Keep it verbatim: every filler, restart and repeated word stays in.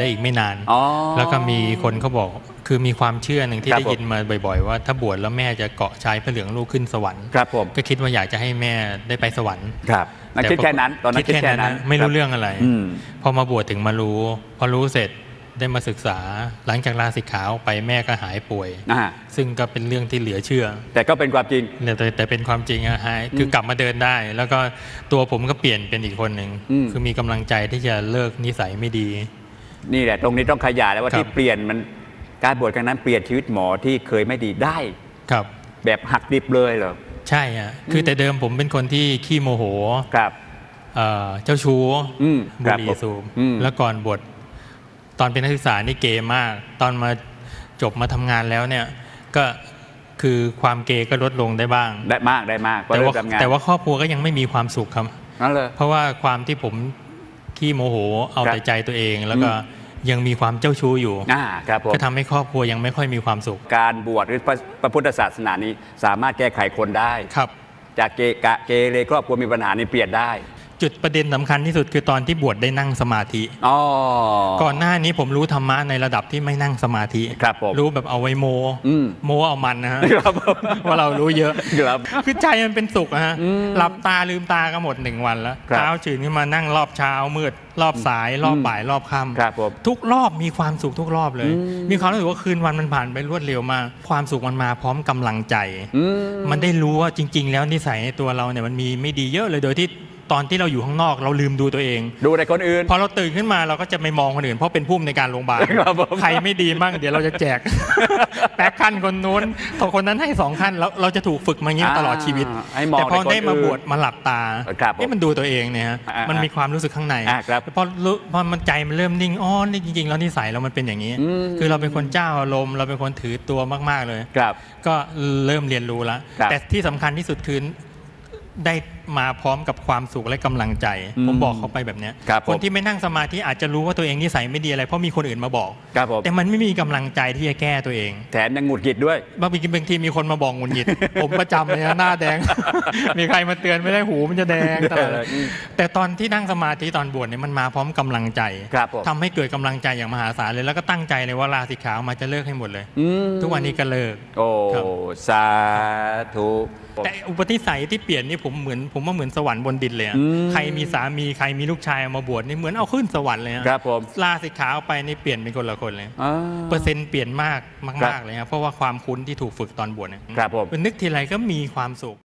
ได้อีกไม่นานแล้วก็มีคนเขาบอกคือมีความเชื่อหนึ่งที่ได้ยินมาบ่อยๆว่าถ้าบวชแล้วแม่จะเกาะชายพระเหลืองลูกขึ้นสวรรค์ครับผมก็คิดว่าอยากจะให้แม่ได้ไปสวรรค์ครับนั่นคิดแค่นั้นตอนนั้นคิดแค่นั้นไม่รู้เรื่องอะไรพอมาบวชถึงมารู้พอรู้เสร็จได้มาศึกษาหลังจากลาสิกขาไปแม่ก็หายป่วยซึ่งก็เป็นเรื่องที่เหลือเชื่อแต่ก็เป็นความจริงแต่แต่เป็นความจริงอะฮะคือกลับมาเดินได้แล้วก็ตัวผมก็เปลี่ยนเป็นอีกคนหนึ่งคือมีกำลังใจที่จะเลิกนิสัยไม่ดีนี่แหละตรงนี้ต้องขยายแล้วว่าที่เปลี่ยนมันการบวชครั้งนั้นเปลี่ยนชีวิตหมอที่เคยไม่ดีได้ครับแบบหักดิบเลยเหรอใช่อะคือแต่เดิมผมเป็นคนที่ขี้โมโหครับเจ้าชู้บุหรี่สูบแล้วก่อนบวชตอนเป็นนักศึกษานี่เกย์มากตอนมาจบมาทำงานแล้วเนี่ยก็คือความเกย์ก็ลดลงได้บ้างได้มากได้มากแต่ว่าแต่ว่าครอบครัวก็ยังไม่มีความสุขครับนั่นเลยเพราะว่าความที่ผมขี้โมโหเอาแต่ใจตัวเองแล้วก็ยังมีความเจ้าชู้อยู่ก็ทำให้ครอบครัวยังไม่ค่อยมีความสุขการบวชหรือพระพุทธศาสนานี้สามารถแก้ไขคนได้ครับจากเกย์เกเรครอบครัวมีปัญหานี่เปลี่ยนได้จุดประเด็นสำคัญที่สุดคือตอนที่บวชได้นั่งสมาธิก่อนหน้านี้ผมรู้ธรรมะในระดับที่ไม่นั่งสมาธิรู้แบบเอาไว้โมโมเอามันนะฮะว่าเรารู้เยอะคือใจมันเป็นสุขนะฮะหลับตาลืมตาก็หมดหนึ่งวันแล้วเช้าตื่นขึ้นมานั่งรอบเช้ามืดรอบสายรอบบ่ายรอบค่ำทุกรอบมีความสุขทุกรอบเลยมีความรู้สึกว่าคืนวันมันผ่านไปรวดเร็วมากความสุขมันมาพร้อมกำลังใจมันได้รู้ว่าจริงๆแล้วนิสัยในตัวเราเนี่ยมันมีไม่ดีเยอะเลยโดยที่ตอนที่เราอยู่ข้างนอกเราลืมดูตัวเองดูแต่คนอื่นพอเราตื่นขึ้นมาเราก็จะไม่มองคนอื่นเพราะเป็นผู้ในการโรงพยาบาลใครไม่ดีมั่งเดี๋ยวเราจะแจกแปะขั้นคนนู้นพอคนนั้นให้สองขั้นแล้วเราจะถูกฝึกมาอย่างนี้ตลอดชีวิตแต่พอได้มาบวชมาหลับตาให้มันดูตัวเองเนี่ยมันมีความรู้สึกข้างในพอพอมันใจมันเริ่มนิ่งอ๋อนี่จริงๆแล้วนิสัยเรามันเป็นอย่างนี้คือเราเป็นคนเจ้าอารมณ์เราเป็นคนถือตัวมากๆเลยก็เริ่มเรียนรู้แล้วแต่ที่สำคัญที่สุดคือได้มาพร้อมกับความสุขและกำลังใจผมบอกเขาไปแบบนี้คนที่ไม่นั่งสมาธิอาจจะรู้ว่าตัวเองนิสัยไม่ดีอะไรเพราะมีคนอื่นมาบอกแต่มันไม่มีกำลังใจที่จะแก้ตัวเองแถมยังหงุดหงิดด้วยบางทีบางทีมีคนมาบอกหงุดหงิดผมประจำเลยนะหน้าแดงมีใครมาเตือนไม่ได้หูมันจะแดงตลอดแต่ตอนที่นั่งสมาธิตอนบวชเนี่ยมันมาพร้อมกำลังใจทำให้เกิดกำลังใจอย่างมหาศาลเลยแล้วก็ตั้งใจเลยว่าลาสิกขามาจะเลิกให้หมดเลยทุกวันนี้ก็เลิกโอ้สาธุแต่อุปนิสัยที่เปลี่ยนนี่ผมเหมือนผมว่าเหมือนสวรรค์บนดินเลยใครมีสามีใครมีลูกชายมาบวชนี่เหมือนเอาขึ้นสวรรค์เลยครับผมลาสิกขาไปนี่เปลี่ยนเป็นคนละคนเลยเปอร์เซ็นต์เปลี่ยนมากมากๆเลยครับเพราะว่าความคุ้นที่ถูกฝึกตอนบวชเนี่ยครับผมนึกทีไรก็มีความสุข